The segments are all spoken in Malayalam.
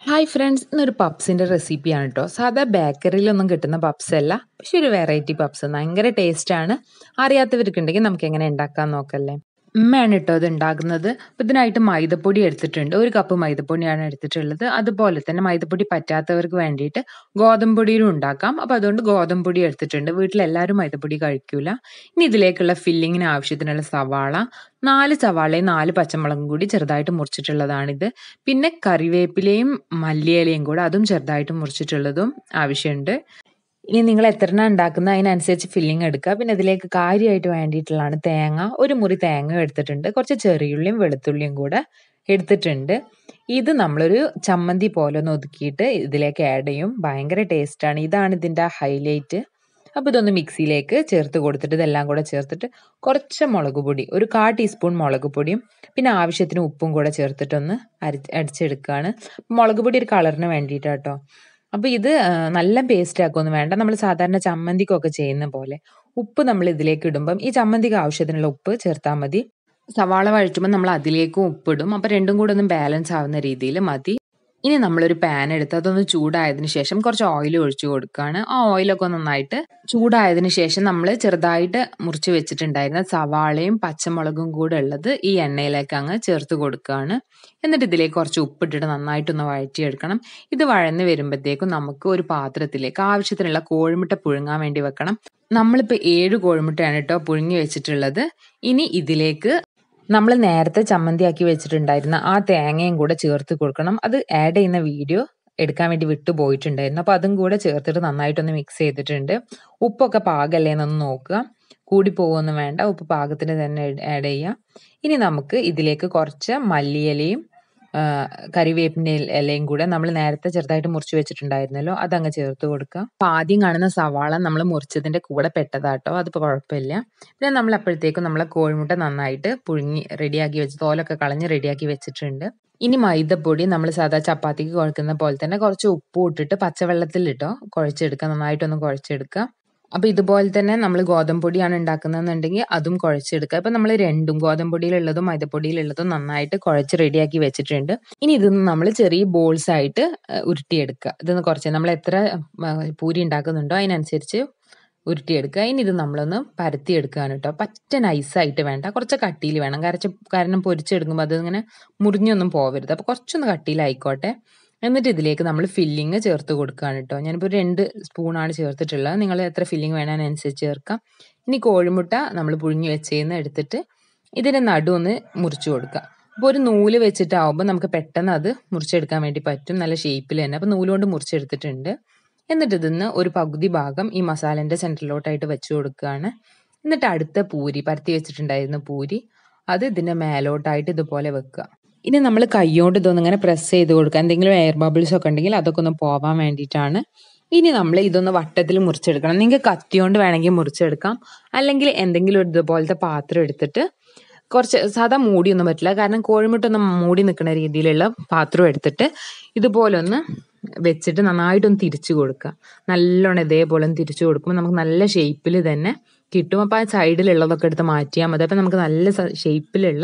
ഹായ് ഫ്രണ്ട്സ്, ഇന്നൊരു പപ്സിൻ്റെ റെസിപ്പിയാണ് കേട്ടോ. സാധാ ബേക്കറിയിലൊന്നും കിട്ടുന്ന പപ്സ് അല്ല, പക്ഷെ ഒരു വെറൈറ്റി പപ്സ് ഭയങ്കര ടേസ്റ്റാണ്. അറിയാത്തവർക്കുണ്ടെങ്കിൽ നമുക്ക് എങ്ങനെ ഉണ്ടാക്കാൻ നോക്കല്ലേ. ഉമ്മയാണ് കേട്ടോ ഇത് ഉണ്ടാക്കുന്നത്. അപ്പം ഇതിനായിട്ട് മൈദപ്പൊടി എടുത്തിട്ടുണ്ട്. 1 കപ്പ് മൈദപ്പൊടിയാണ് എടുത്തിട്ടുള്ളത്. അതുപോലെ തന്നെ മൈദപ്പൊടി പറ്റാത്തവർക്ക് വേണ്ടിയിട്ട് ഗോതമ്പ് പൊടിയിലും ഉണ്ടാക്കാം. അപ്പം അതുകൊണ്ട് ഗോതമ്പ് പൊടി എടുത്തിട്ടുണ്ട്. വീട്ടിലെല്ലാവരും മൈദപ്പൊടി കഴിക്കൂല. ഇനി ഇതിലേക്കുള്ള ഫില്ലിങ്ങിന് ആവശ്യത്തിനുള്ള സവാള, 4 സവാളയും 4 പച്ചമുളകും കൂടി ചെറുതായിട്ട് മുറിച്ചിട്ടുള്ളതാണിത്. പിന്നെ കറിവേപ്പിലയും മല്ലിയിലയും കൂടെ അതും ചെറുതായിട്ട് മുറിച്ചിട്ടുള്ളതും ആവശ്യമുണ്ട്. ഇനി നിങ്ങൾ എത്രണ്ണം ഉണ്ടാക്കുന്ന അതിനനുസരിച്ച് ഫില്ലിംഗ് എടുക്കുക. പിന്നെ ഇതിലേക്ക് കാര്യമായിട്ട് വേണ്ടിയിട്ടുള്ളതാണ് തേങ്ങ. 1 മുറി തേങ്ങ എടുത്തിട്ടുണ്ട്. കുറച്ച് ചെറിയുള്ളിയും വെളുത്തുള്ളിയും കൂടെ എടുത്തിട്ടുണ്ട്. ഇത് നമ്മളൊരു ചമ്മന്തി പോലെ ഒന്ന് ഒതുക്കിയിട്ട് ഇതിലേക്ക് ആഡ് ചെയ്യും. ഭയങ്കര ടേസ്റ്റാണ്. ഇതാണ് ഇതിൻ്റെ ഹൈലൈറ്റ്. അപ്പോൾ ഇതൊന്ന് മിക്സിയിലേക്ക് ചേർത്ത് കൊടുത്തിട്ട് ഇതെല്ലാം കൂടെ ചേർത്തിട്ട് കുറച്ച് മുളക് പൊടി, 1/4 ടീസ്പൂൺ മുളക് പൊടിയും പിന്നെ ആവശ്യത്തിന് ഉപ്പും കൂടെ ചേർത്തിട്ടൊന്ന് അടിച്ചെടുക്കുകയാണ്. മുളക് പൊടി ഒരു കളറിന് വേണ്ടിയിട്ടാട്ടോ. അപ്പോൾ ഇത് നല്ല പേസ്റ്റ് ആക്കുകയൊന്നും വേണ്ട. നമ്മൾ സാധാരണ ചമ്മന്തിക്കൊക്കെ ചെയ്യുന്ന പോലെ ഉപ്പ് നമ്മൾ ഇതിലേക്ക് ഇടുമ്പം ഈ ചമ്മന്തിക്ക് ആവശ്യത്തിനുള്ള ഉപ്പ് ചേർത്താൽ മതി. സവാള വഴറ്റുമ്പോൾ നമ്മൾ അതിലേക്കും ഉപ്പിടും. അപ്പോൾ രണ്ടും കൂടെ ഒന്ന് ബാലൻസ് ആവുന്ന രീതിയിൽ മതി. ഇനി നമ്മളൊരു പാൻ എടുത്ത് അതൊന്ന് ചൂടായതിനു ശേഷം കുറച്ച് ഓയിൽ ഒഴിച്ചു കൊടുക്കുകയാണ്. ആ ഓയിലൊക്കെ നന്നായിട്ട് ചൂടായതിനു ശേഷം നമ്മൾ ചെറുതായിട്ട് മുറിച്ച് വെച്ചിട്ടുണ്ടായിരുന്ന സവാളയും പച്ചമുളകും കൂടെ ഉള്ളത് ഈ എണ്ണയിലേക്ക് അങ്ങ് ചേർത്ത് കൊടുക്കുകയാണ്. എന്നിട്ട് ഇതിലേക്ക് കുറച്ച് ഉപ്പിട്ടിട്ട് നന്നായിട്ടൊന്ന് വഴറ്റിയെടുക്കണം. ഇത് വഴന്ന് വരുമ്പോഴത്തേക്കും നമുക്ക് ഒരു പാത്രത്തിലേക്ക് ആവശ്യത്തിനുള്ള കോഴിമുട്ട പുഴുങ്ങാൻ വേണ്ടി വെക്കണം. നമ്മളിപ്പോൾ 7 കോഴിമുട്ടയാണ് കേട്ടോ പുഴുങ്ങി വെച്ചിട്ടുള്ളത്. ഇനി ഇതിലേക്ക് നമ്മൾ നേരത്തെ ചമ്മന്തിയാക്കി വെച്ചിട്ടുണ്ടായിരുന്ന ആ തേങ്ങയും കൂടെ ചേർത്ത് കൊടുക്കണം. അത് ആഡ് ചെയ്യുന്ന വീഡിയോ എടുക്കാൻ വേണ്ടി വിട്ടു പോയിട്ടുണ്ടായിരുന്നു. അപ്പോൾ അതും കൂടെ ചേർത്തിട്ട് നന്നായിട്ടൊന്ന് മിക്സ് ചെയ്തിട്ടുണ്ട്. ഉപ്പൊക്കെ പാകല്ലേ എന്നൊന്ന് നോക്കുക. കൂടി പോകുമൊന്നും വേണ്ട. ഉപ്പ് പാകത്തിന് തന്നെ ആഡ് ചെയ്യുക. ഇനി നമുക്ക് ഇതിലേക്ക് കുറച്ച് മല്ലിയിലയും കറിവേപ്പിൻ്റെ ഇലയും കൂടെ നമ്മൾ നേരത്തെ ചെറുതായിട്ട് മുറിച്ച് വെച്ചിട്ടുണ്ടായിരുന്നല്ലോ, അതങ്ങ് ചേർത്ത് കൊടുക്കുക. അപ്പോൾ ആദ്യം കാണുന്ന സവാള നമ്മൾ മുറിച്ചതിൻ്റെ കൂടെ പെട്ടതാട്ടോ, അതിപ്പോൾ കുഴപ്പമില്ല. പിന്നെ നമ്മൾ അപ്പോഴത്തേക്കും നമ്മളെ കോഴിമുട്ട നന്നായിട്ട് പുഴുങ്ങി റെഡിയാക്കി വെച്ച് തോലൊക്കെ കളഞ്ഞ് റെഡിയാക്കി വെച്ചിട്ടുണ്ട്. ഇനി മൈദപ്പൊടി നമ്മൾ സാധാ ചപ്പാത്തിക്ക് കുഴക്കുന്ന പോലെ തന്നെ കുറച്ച് ഉപ്പും ഇട്ടിട്ട് പച്ചവെള്ളത്തിലിട്ടോ കുഴച്ചെടുക്കുക. നന്നായിട്ടൊന്ന് കുഴച്ചെടുക്കുക. അപ്പോൾ ഇതുപോലെ തന്നെ നമ്മൾ ഗോതമ്പ് പൊടിയാണ് ഉണ്ടാക്കുന്നതെന്നുണ്ടെങ്കിൽ അതും കുഴച്ചെടുക്കുക. അപ്പോൾ നമ്മൾ രണ്ടും ഗോതമ്പ് പൊടിയിലുള്ളതും മൈദപ്പൊടിയിലുള്ളതും നന്നായിട്ട് കുഴച്ച് റെഡിയാക്കി വെച്ചിട്ടുണ്ട്. ഇനി ഇതൊന്ന് നമ്മൾ ചെറിയ ബോൾസ് ആയിട്ട് ഉരുട്ടിയെടുക്കുക. ഇതൊന്ന് കുറച്ച് നമ്മൾ എത്ര പൂരി ഉണ്ടാക്കുന്നുണ്ടോ അതിനനുസരിച്ച് ഉരുട്ടിയെടുക്കുക. ഇനി ഇത് നമ്മളൊന്ന് പരത്തിയെടുക്കുകയാണ് കേട്ടോ. പറ്റ നൈസായിട്ട് വേണ്ട, കുറച്ച് കട്ടിയിൽ വേണം. കാരണം പൊരിച്ചെടുക്കുമ്പോൾ അതിങ്ങനെ മുറിഞ്ഞൊന്നും പോവരുത്. അപ്പോൾ കുറച്ചൊന്ന് കട്ടിയിലായിക്കോട്ടെ. എന്നിട്ട് ഇതിലേക്ക് നമ്മൾ ഫില്ലിങ് ചേർത്ത് കൊടുക്കുകയാണ് കേട്ടോ. ഞാനിപ്പോൾ 2 സ്പൂണാണ് ചേർത്തിട്ടുള്ളത്. നിങ്ങൾ എത്ര ഫില്ലിങ് വേണമെന്നനുസരിച്ച് ചേർക്കാം. ഇനി കോഴിമുട്ട നമ്മൾ പുഴുങ്ങി വെച്ചേന്ന് എടുത്തിട്ട് ഇതിൻ്റെ നടുവൊന്ന് മുറിച്ച് കൊടുക്കുക. അപ്പോൾ ഒരു നൂല് വെച്ചിട്ടാവുമ്പോൾ നമുക്ക് പെട്ടെന്ന് അത് മുറിച്ചെടുക്കാൻ വേണ്ടി പറ്റും, നല്ല ഷേപ്പിൽ തന്നെ. അപ്പോൾ നൂല് കൊണ്ട് മുറിച്ചെടുത്തിട്ടുണ്ട്. എന്നിട്ട് ഇതിന്ന് ഒരു പകുതി ഭാഗം ഈ മസാലേൻ്റെ സെൻറ്ററിലോട്ടായിട്ട് വെച്ച് കൊടുക്കുകയാണ്. എന്നിട്ട് അടുത്ത പൂരി പരത്തി വെച്ചിട്ടുണ്ടായിരുന്ന പൂരി അത് ഇതിൻ്റെ മേലോട്ടായിട്ട് ഇതുപോലെ വെക്കുക. ഇനി നമ്മൾ കൈകൊണ്ട് ഇതൊന്നും ഇങ്ങനെ പ്രസ് ചെയ്ത് കൊടുക്കുക. എന്തെങ്കിലും എയർ ബബിൾസ് ഒക്കെ ഉണ്ടെങ്കിൽ അതൊക്കെ ഒന്ന് പോവാൻ വേണ്ടിയിട്ടാണ്. ഇനി നമ്മൾ ഇതൊന്ന് വട്ടത്തിൽ മുറിച്ചെടുക്കണം. നിങ്ങൾക്ക് കത്തിയോണ്ട് വേണമെങ്കിൽ മുറിച്ചെടുക്കാം, അല്ലെങ്കിൽ എന്തെങ്കിലും ഒരു ഇതുപോലത്തെ പാത്രം എടുത്തിട്ട് കുറച്ച് സാധാ മൂടിയൊന്നും പറ്റില്ല, കാരണം കോഴിമുട്ട ഒന്ന് മൂടി നിൽക്കുന്ന രീതിയിലുള്ള പാത്രം എടുത്തിട്ട് ഇതുപോലെ ഒന്ന് വെച്ചിട്ട് നന്നായിട്ടൊന്ന് തിരിച്ചു കൊടുക്കുക. നല്ലോണം ഇതേപോലെ ഒന്ന് തിരിച്ചു കൊടുക്കുമ്പോൾ നമുക്ക് നല്ല ഷേപ്പിൽ തന്നെ കിട്ടും. അപ്പോൾ ആ സൈഡിലുള്ളതൊക്കെ എടുത്ത് മാറ്റിയാൽ മതി. അപ്പോൾ നമുക്ക് നല്ല ഷേപ്പിലുള്ള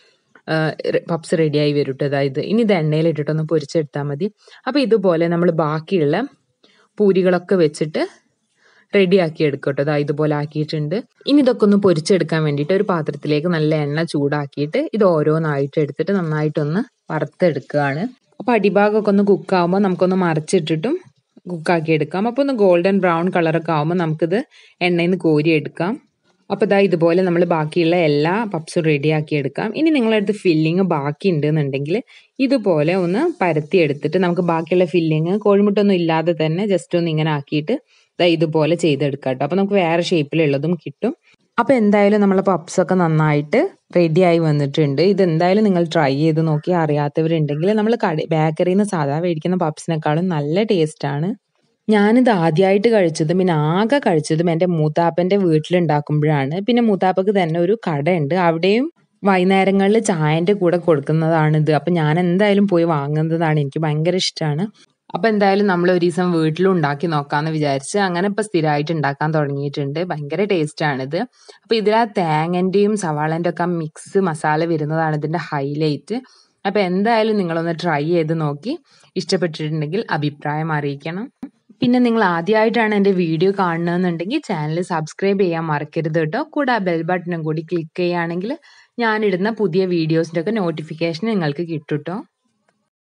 പപ്സ് റെഡിയായി വരും കേട്ടോ. അതായത് ഇനി ഇത് എണ്ണയിലിട്ടിട്ടൊന്ന് പൊരിച്ചെടുത്താൽ മതി. അപ്പോൾ ഇതുപോലെ നമ്മൾ ബാക്കിയുള്ള പൂരികളൊക്കെ വെച്ചിട്ട് റെഡിയാക്കി എടുക്കും കേട്ടോ. അതായത് ഇതുപോലെ ആക്കിയിട്ടുണ്ട്. ഇനി ഇതൊക്കെ ഒന്ന് പൊരിച്ചെടുക്കാൻ വേണ്ടിയിട്ട് ഒരു പാത്രത്തിലേക്ക് നല്ല എണ്ണ ചൂടാക്കിയിട്ട് ഇത് ഓരോന്നായിട്ട് എടുത്തിട്ട് നന്നായിട്ടൊന്ന് വറുത്തെടുക്കുകയാണ്. അപ്പോൾ അടിഭാഗമൊക്കെ ഒന്ന് കുക്കാവുമ്പോൾ നമുക്കൊന്ന് മറിച്ചിട്ടിട്ടും കുക്കാക്കി എടുക്കാം. അപ്പോൾ ഒന്ന് ഗോൾഡൻ ബ്രൗൺ കളറൊക്കെ ആകുമ്പോൾ നമുക്കിത് എണ്ണയിൽ നിന്ന് കോരിയെടുക്കാം. അപ്പോൾ ഇതാ ഇതുപോലെ നമ്മൾ ബാക്കിയുള്ള എല്ലാ പപ്സും റെഡിയാക്കി എടുക്കാം. ഇനി നിങ്ങളുടെ അടുത്ത് ഫില്ലിങ് ബാക്കി ഉണ്ടെന്നുണ്ടെങ്കിൽ ഇതുപോലെ ഒന്ന് പരത്തി എടുത്തിട്ട് നമുക്ക് ബാക്കിയുള്ള ഫില്ലിങ് കോഴിമുട്ടൊന്നും ഇല്ലാതെ തന്നെ ജസ്റ്റ് ഒന്ന് ഇങ്ങനെ ആക്കിയിട്ട് ഇതുപോലെ ചെയ്തെടുക്കാം കേട്ടോ. അപ്പോൾ നമുക്ക് വേറെ ഷേപ്പിലുള്ളതും കിട്ടും. അപ്പോൾ എന്തായാലും നമ്മളെ പപ്സൊക്കെ നന്നായിട്ട് റെഡിയായി വന്നിട്ടുണ്ട്. ഇത് എന്തായാലും നിങ്ങൾ ട്രൈ ചെയ്ത് നോക്കി. അറിയാത്തവരുണ്ടെങ്കിൽ നമ്മൾ ബേക്കറിയിൽ നിന്ന് സാധാ മേടിക്കുന്ന പപ്സിനേക്കാളും നല്ല ടേസ്റ്റാണ്. ഞാനിത് ആദ്യമായിട്ട് കഴിച്ചതും പിന്നെ ആകെ കഴിച്ചതും എൻ്റെ മൂത്താപ്പൻ്റെ വീട്ടിലുണ്ടാക്കുമ്പോഴാണ്. പിന്നെ മൂത്താപ്പക്ക് തന്നെ ഒരു കടയുണ്ട്, അവിടെയും വൈകുന്നേരങ്ങളിൽ ചായൻ്റെ കൂടെ കൊടുക്കുന്നതാണിത്. അപ്പം ഞാൻ എന്തായാലും പോയി വാങ്ങുന്നതാണ്. എനിക്ക് ഭയങ്കര ഇഷ്ടമാണ്. അപ്പോൾ എന്തായാലും നമ്മൾ ഒരു ദിവസം വീട്ടിലും ഉണ്ടാക്കി നോക്കാമെന്ന് വിചാരിച്ച് അങ്ങനെ ഇപ്പോൾ സ്ഥിരമായിട്ട് ഉണ്ടാക്കാൻ തുടങ്ങിയിട്ടുണ്ട്. ഭയങ്കര ടേസ്റ്റാണിത്. അപ്പോൾ ഇതിൽ ആ തേങ്ങൻ്റെയും സവാളേൻ്റെ ഒക്കെ മിക്സ് മസാല വരുന്നതാണ് ഇതിൻ്റെ ഹൈലൈറ്റ്. അപ്പോൾ എന്തായാലും നിങ്ങളൊന്ന് ട്രൈ ചെയ്ത് നോക്കി ഇഷ്ടപ്പെട്ടിട്ടുണ്ടെങ്കിൽ അഭിപ്രായം അറിയിക്കണം. പിന്നെ നിങ്ങൾ ആദ്യമായിട്ടാണ് എൻ്റെ വീഡിയോ കാണുന്നതെന്നുണ്ടെങ്കിൽ ചാനൽ സബ്സ്ക്രൈബ് ചെയ്യാൻ മറക്കരുത് കേട്ടോ. കൂടെ ആ ബെൽ ബട്ടണും കൂടി ക്ലിക്ക് ചെയ്യുകയാണെങ്കിൽ ഞാനിടുന്ന പുതിയ വീഡിയോസിൻ്റെ ഒക്കെ നോട്ടിഫിക്കേഷൻ നിങ്ങൾക്ക് കിട്ടും കേട്ടോ.